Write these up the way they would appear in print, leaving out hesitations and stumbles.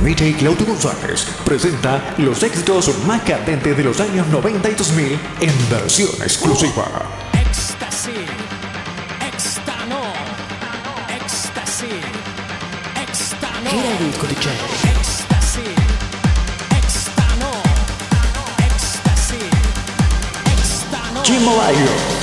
DJ Claudio González presenta los éxitos más candentes de los años 90 y 2000 en versión exclusiva. Éxtasis, éxtano, éxtasis, éxtano. Gira el disco DJ. Éxtasis, éxtano, éxtasis, éxtano. Chimo Bailo.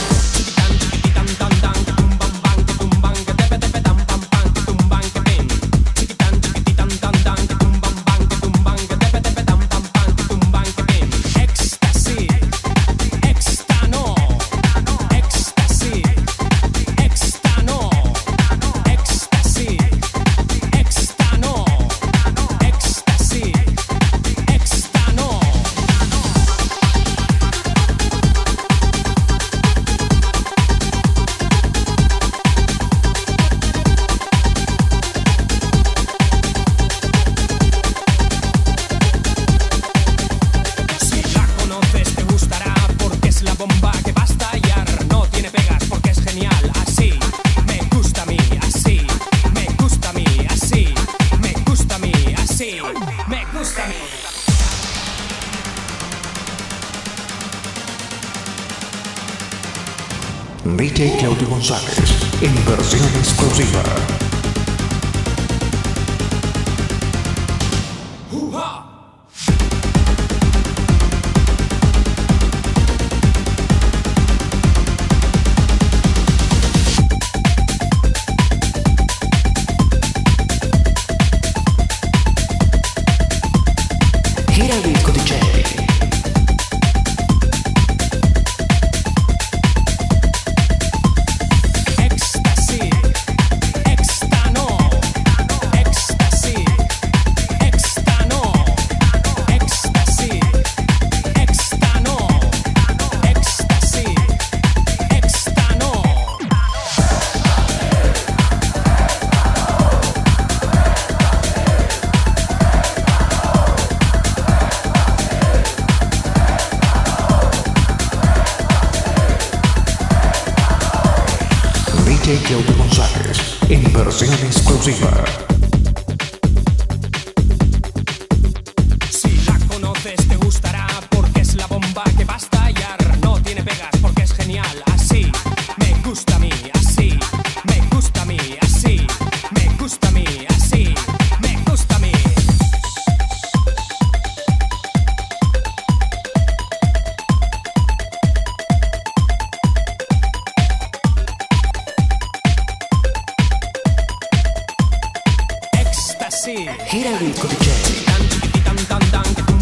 DJ Claudio González en versión exclusiva. Gira el disco DJ. DJ Claudio González en versión exclusiva. Si la conoces te gustará porque es la bomba que va a estallar. No tiene pegas porque es genial. Así me gusta a mí, así me gusta a mí, así me gusta a mí, así me gusta a mí. Gira el disco DJ.